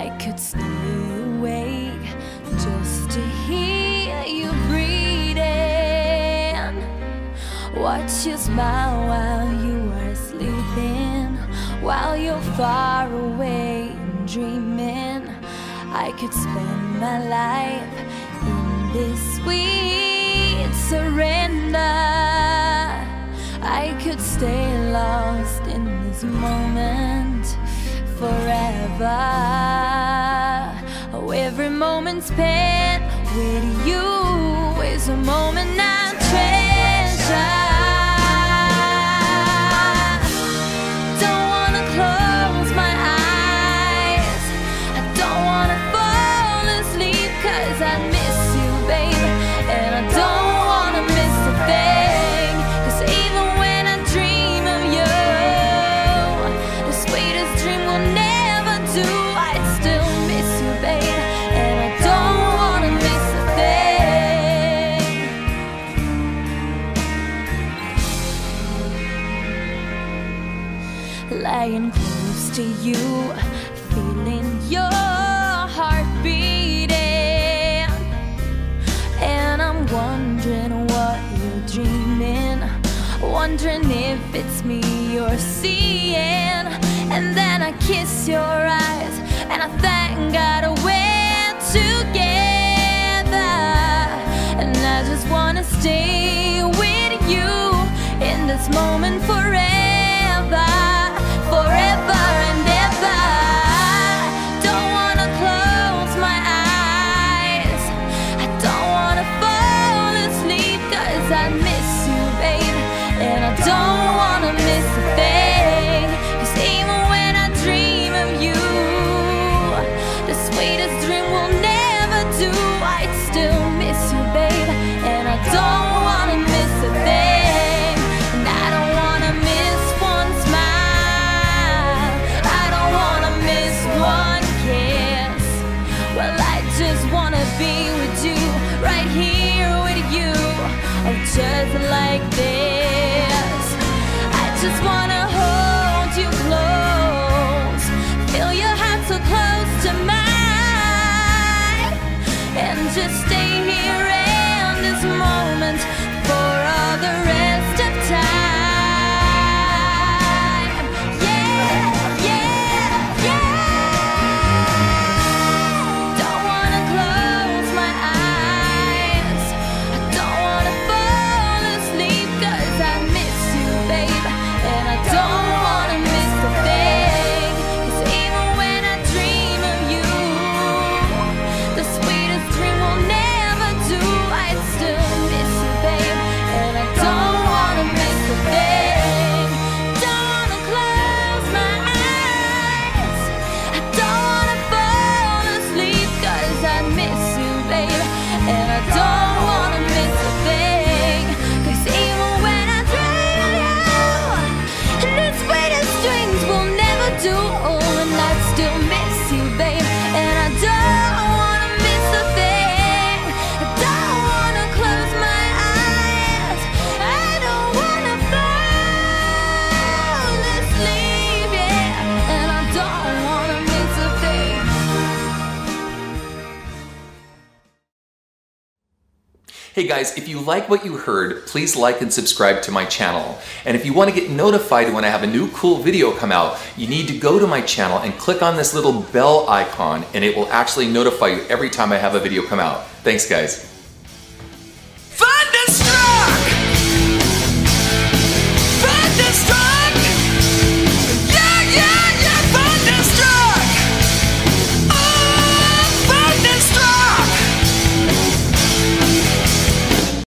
I could stay awake just to hear you breathing, watch you smile while you are sleeping, while you're far away and dreaming. I could spend my life in this sweet surrender. I could stay lost in this moment forever. Oh, every moment spent with you is a moment I treasure. Don't wanna close my eyes, I don't wanna fall asleep, 'cause I miss you, babe, and I don't wanna miss a thing. 'Cause even when I dream of you, the sweetest dream will never do. I'd still miss you, babe, and I don't wanna miss a thing. Lying close to you, feeling your heart beating, and I'm wondering what you're dreaming, wondering if it's me you're seeing. And then I kiss your eyes, and I thank God we're together. And I just wanna stay with you in this moment forever, forever and ever. Don't wanna close my eyes, I don't wanna fall asleep, 'cause I miss you, babe, and I don't wanna miss a thing. 'Cause even when I dream of you, the sweetest dream will never do. I'd still miss you, babe, and I don't wanna miss a thing. And I don't wanna miss one smile, I don't wanna miss one kiss. Well, I just wanna be with you, right here with you, oh, just like this. I just wanna hold you close, feel your heart so close to mine, and just stay here in this moment for all the rest of time. Yeah, yeah, yeah. Don't wanna close my eyes, I don't wanna fall asleep, 'cause I miss you, babe, and I don't wanna miss a thing. 'Cause even when I dream of you, the sweetest dream will never do. I'd still miss you, babe, and I don't wanna miss a thing. Don't wanna close my eyes, I don't wanna fall asleep, 'cause I miss you, babe, and I don't wanna miss a thing. 'Cause even when I dream of you, the sweetest dreams will never do. And I'd still miss you, babe, and I don't wanna miss a thing. I don't wanna close my eyes, I don't wanna fall asleep, yeah, and I don't wanna miss a thing. Hey guys, if you like what you heard, please like and subscribe to my channel. And if you want to get notified when I have a new cool video come out, you need to go to my channel and click on this little bell icon, and it will actually notify you every time I have a video come out. Thanks guys.